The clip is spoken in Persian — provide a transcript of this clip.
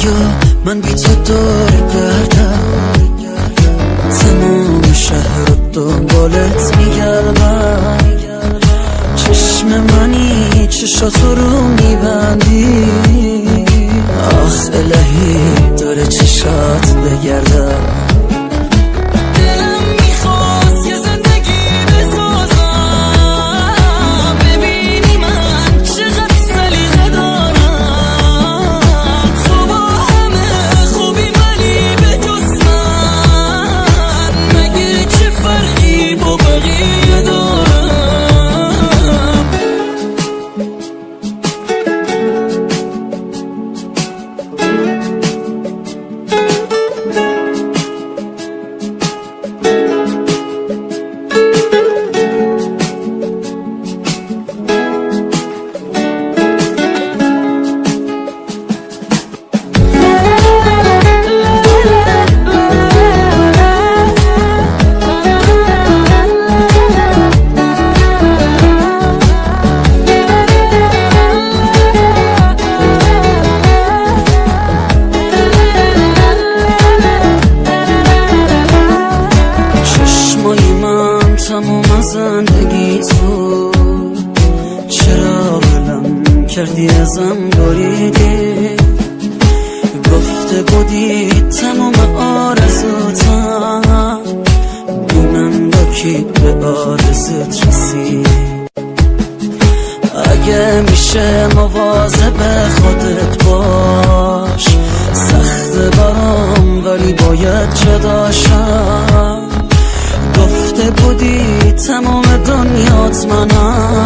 بیا من بی تو دور گردم، تمام شهر رو دنبالت میگردم. چشم منی چشاتو رو میبندی، آخ الهی داره چشات بگردم. تمام زندگی تو چرا ولم کردی ازم بریدی؟ گفته بودی تمام آرزوتم، بینم با کی به آرزوت رسید. اگه میشه مواظب خودت باش، سخت برام ولی باید جداشم. گفته بودی تمام دنیات منم،